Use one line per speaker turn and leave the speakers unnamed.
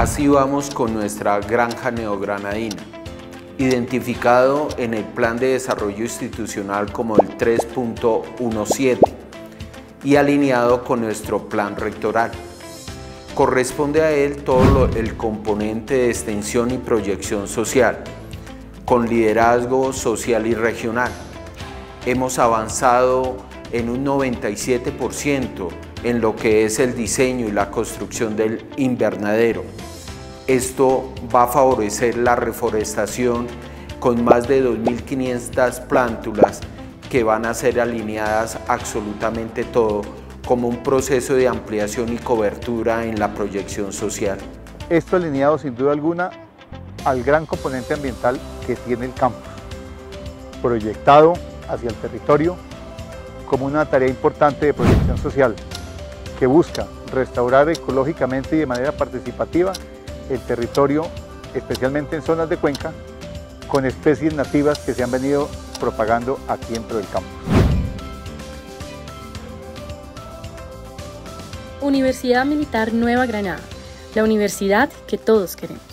Así vamos con nuestra granja neogranadina, identificado en el Plan de Desarrollo Institucional como el 3.17 y alineado con nuestro plan rectoral. Corresponde a él todo el componente de extensión y proyección social, con liderazgo social y regional. Hemos avanzado en un 97% en lo que es el diseño y la construcción del invernadero. Esto va a favorecer la reforestación con más de 2.500 plántulas que van a ser alineadas absolutamente todo como un proceso de ampliación y cobertura en la proyección social.
Esto alineado sin duda alguna al gran componente ambiental que tiene el campus, proyectado hacia el territorio como una tarea importante de proyección social que busca restaurar ecológicamente y de manera participativa el territorio, especialmente en zonas de cuenca, con especies nativas que se han venido propagando aquí dentro del campus.
Universidad Militar Nueva Granada, la universidad que todos queremos.